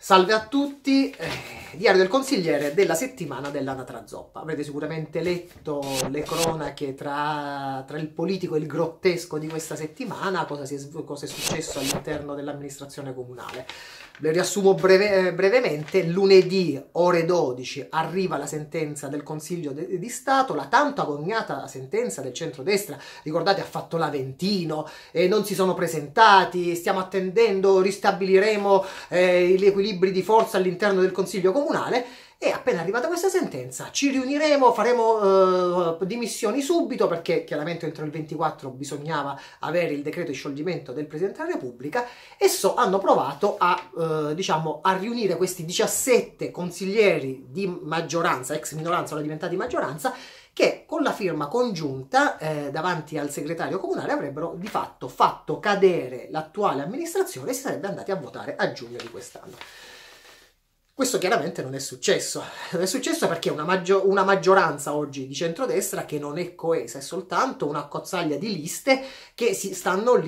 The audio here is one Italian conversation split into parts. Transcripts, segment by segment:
Salve a tutti, diario del consigliere della settimana dell'Anatra Zoppa. Avrete sicuramente letto le cronache tra il politico e il grottesco di questa settimana, cosa è successo all'interno dell'amministrazione comunale. Le riassumo brevemente. Lunedì, ore 12, arriva la sentenza del Consiglio di Stato, la tanto agognata sentenza del centrodestra. Ricordate, ha fatto l'Aventino, non si sono presentati, stiamo attendendo, ristabiliremo gli equilibri di forza all'interno del Consiglio comunale. E appena arrivata questa sentenza ci riuniremo, faremo dimissioni subito, perché chiaramente entro il 24 bisognava avere il decreto di scioglimento del Presidente della Repubblica, e hanno provato a riunire questi 17 consiglieri di maggioranza, ex minoranza, ora diventati maggioranza, che con la firma congiunta davanti al segretario comunale avrebbero di fatto fatto cadere l'attuale amministrazione e si sarebbe andati a votare a giugno di quest'anno. Questo chiaramente non è successo. Non è successo perché una maggioranza oggi di centrodestra che non è coesa, è soltanto una cozzaglia di liste che si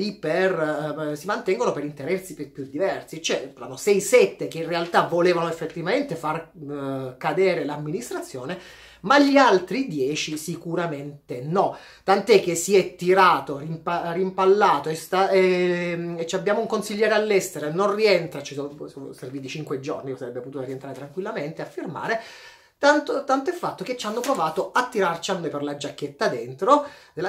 mantengono per interessi più diversi. Cioè, erano 6-7 che in realtà volevano effettivamente far cadere l'amministrazione, ma gli altri 10 sicuramente no. Tant'è che si è tirato, rimpallato, e abbiamo un consigliere all'estero e non rientra, ci sono serviti 5 giorni, sarebbe potuto rientrare tranquillamente a firmare. Tanto è fatto che ci hanno provato a tirarci a noi per la giacchetta dentro,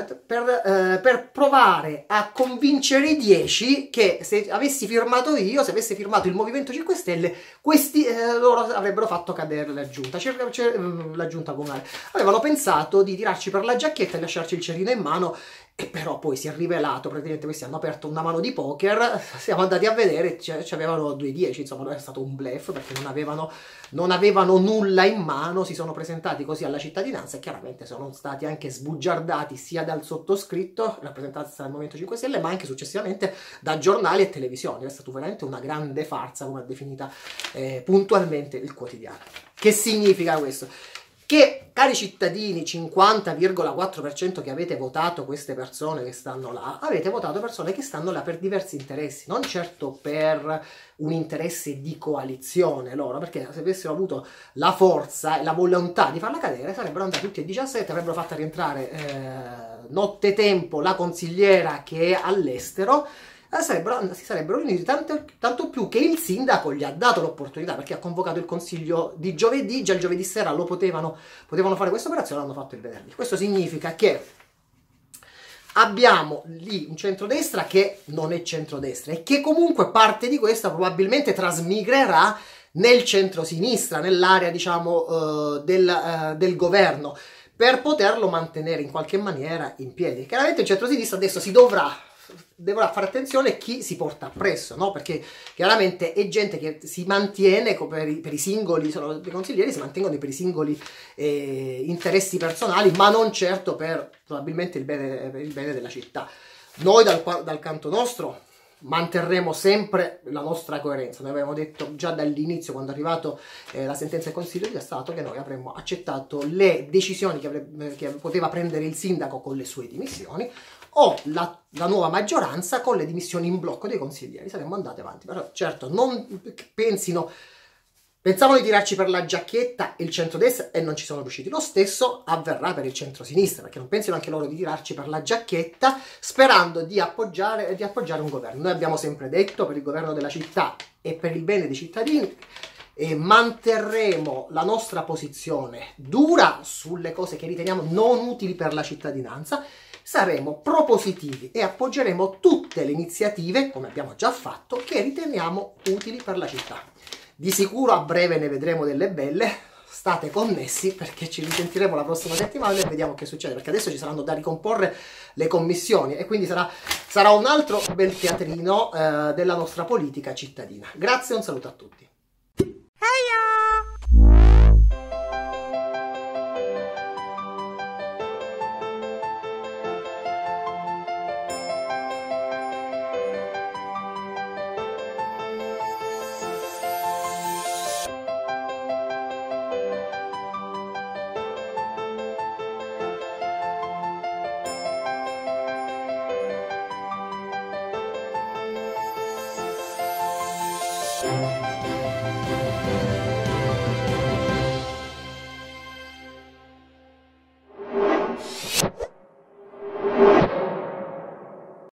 per provare a convincere i 10 che se avessi firmato io, se avesse firmato il Movimento 5 Stelle, loro avrebbero fatto cadere la giunta, la giunta comunale. Avevano pensato di tirarci per la giacchetta e lasciarci il cerino in mano, e però poi si è rivelato, praticamente questi hanno aperto una mano di poker, siamo andati a vedere, ci avevano 2-10, insomma non è stato un bluff, perché non avevano nulla in mano, si sono presentati così alla cittadinanza e chiaramente sono stati anche sbugiardati sia dal sottoscritto, rappresentanza del Movimento 5 Stelle, ma anche successivamente da giornali e televisioni. È stata veramente una grande farsa, come ha definita puntualmente il Quotidiano. Che significa questo? Che, cari cittadini, 50,4% che avete votato queste persone che stanno là, avete votato persone che stanno là per diversi interessi, non certo per un interesse di coalizione loro, perché se avessero avuto la forza e la volontà di farla cadere, sarebbero andati tutti e 17, avrebbero fatto rientrare nottetempo la consigliera che è all'estero, si sarebbero riuniti, tanto più che il sindaco gli ha dato l'opportunità, perché ha convocato il consiglio di giovedì, già il giovedì sera potevano fare questa operazione, l'hanno fatto il venerdì. Questo significa che abbiamo lì un centrodestra che non è centrodestra e che comunque parte di questa probabilmente trasmigrerà nel centrosinistra, nell'area del governo, per poterlo mantenere in qualche maniera in piedi. Chiaramente il centrosinistra adesso dovrà fare attenzione a chi si porta appresso, no? Perché chiaramente è gente che si mantiene per i singoli, sono dei consiglieri, si mantengono per i singoli interessi personali, ma non certo per probabilmente il bene della città. Noi dal canto nostro manterremo sempre la nostra coerenza. Noi avevamo detto già dall'inizio, quando è arrivato la sentenza del Consiglio di Stato, che noi avremmo accettato le decisioni che poteva prendere il sindaco con le sue dimissioni, o la nuova maggioranza con le dimissioni in blocco dei consiglieri. Saremmo andati avanti. Però certo, non pensavano di tirarci per la giacchetta il centrodestra e non ci sono riusciti. Lo stesso avverrà per il centrosinistra, perché non pensino anche loro di tirarci per la giacchetta sperando di appoggiare un governo. Noi abbiamo sempre detto, per il governo della città e per il bene dei cittadini, manterremo la nostra posizione dura sulle cose che riteniamo non utili per la cittadinanza. Saremo propositivi e appoggeremo tutte le iniziative, come abbiamo già fatto, che riteniamo utili per la città. Di sicuro a breve ne vedremo delle belle, state connessi perché ci risentiremo la prossima settimana e vediamo che succede, perché adesso ci saranno da ricomporre le commissioni e quindi sarà un altro bel teatrino della nostra politica cittadina. Grazie e un saluto a tutti.